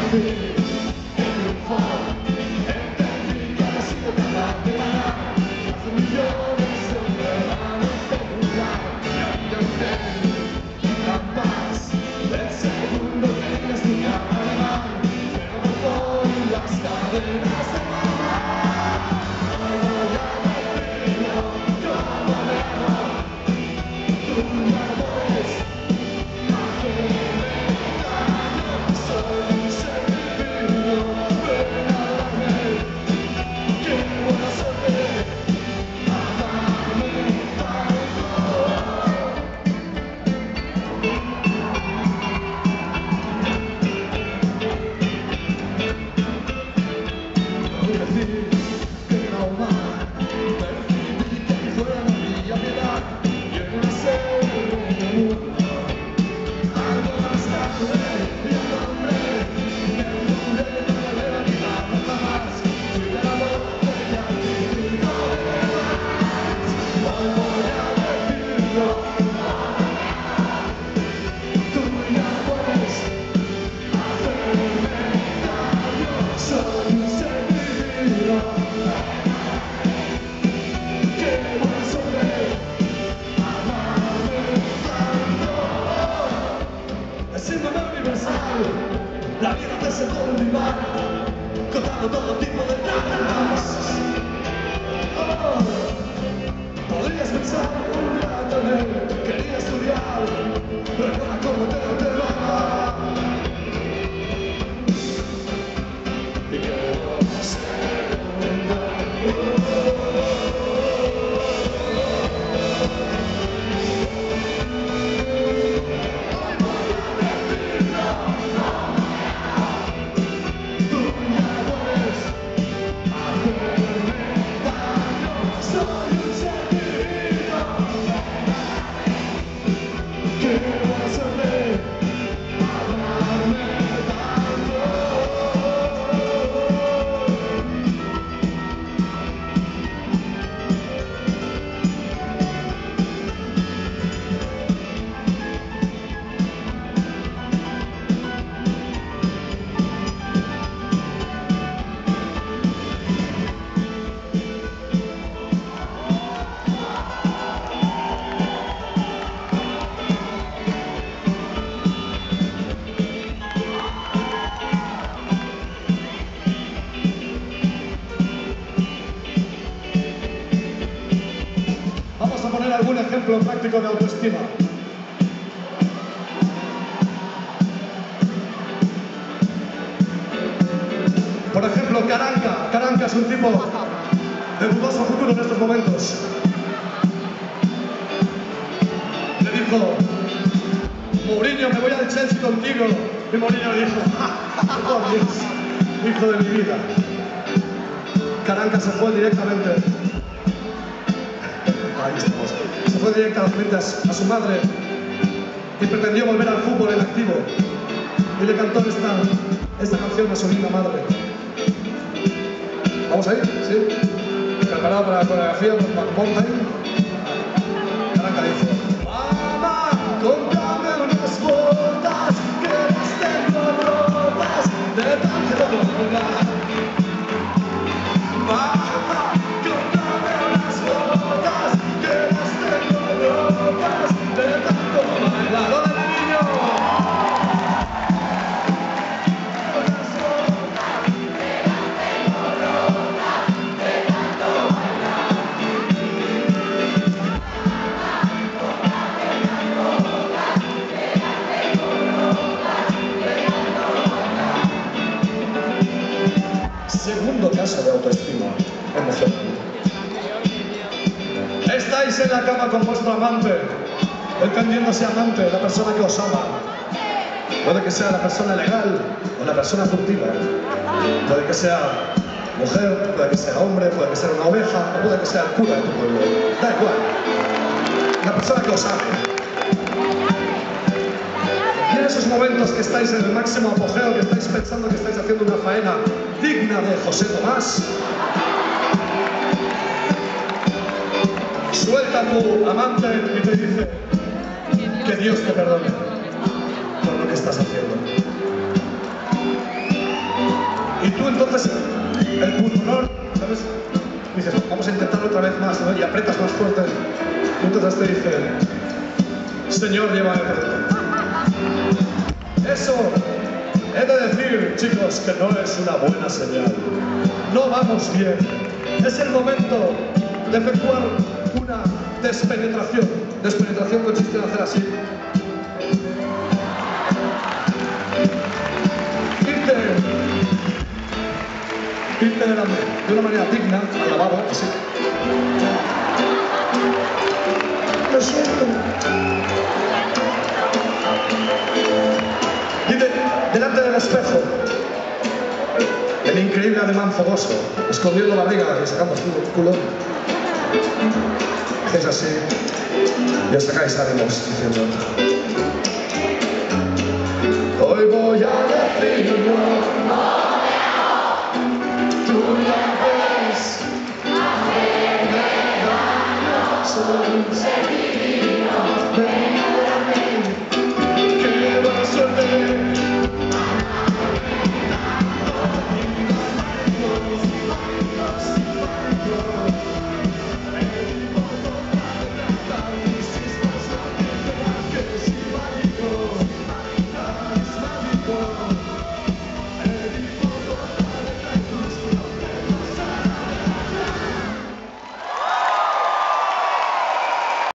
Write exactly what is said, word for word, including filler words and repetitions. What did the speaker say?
La vida te hace olvidar, contando todo tipo de dramas. Oh, podrías pensar un día también, quería estudiar, pero recuerda cómo te lo te va. Y que no sé algún ejemplo práctico de autoestima. Por ejemplo, Caranca. Caranca es un tipo de dudoso futuro en estos momentos. Le dijo: Mourinho, me voy al Chelsea contigo. Y Mourinho le dijo: oh Dios, hijo de mi vida. Caranca se fue directamente. Ahí estamos. Se fue directamente a su madre y pretendió volver al fútbol en activo. Y le cantó esta, esta canción a su linda madre. ¿Vamos a ir? ¿Sí? ¿Preparado para la coreografía? Mountain. Caranca dice: mamá, cómprame unas botas que las tengo rotas de tanto volar. Mamá, cómprame unas botas que las tengo rotas de tanto bailar. ¡Hola, niño! Unas botas que las tengo rotas de tanto bailar. Mamá, cómprame unas botas que las tengo rotas de tanto bailar. Segundo caso de autoestima emocional. Estáis en la cama con vuestro amante, entendiéndose amante, la persona que os ama. Puede que sea la persona legal o la persona furtiva. Puede que sea mujer, puede que sea hombre, puede que sea una oveja, o puede que sea el cura de tu pueblo. Da igual. La persona que os ame. Y en esos momentos que estáis en el máximo apogeo, que estáis pensando que estáis haciendo una faena digna de José Tomás, suelta a tu amante y te dice: que Dios te perdone por lo que estás haciendo. dices, vamos a intentarlo otra vez más, ¿no? Y aprietas más fuerte. Y entonces te dicen, Señor, llévame por dentro. Eso he de decir, chicos, que no es una buena señal. No vamos bien. Es el momento de efectuar una despenetración. Despenetración consiste en hacer así. Irte, irte de, la, de una manera digna al lavabo, así. Lo siento. Y de, delante del espejo, el increíble ademán fogoso, escondiendo la barriga y sacando el culo. Es así, y os sacáis ánimos diciendo: hoy voy a decirlo, tú ya ves, hacerme daño, soy un ser.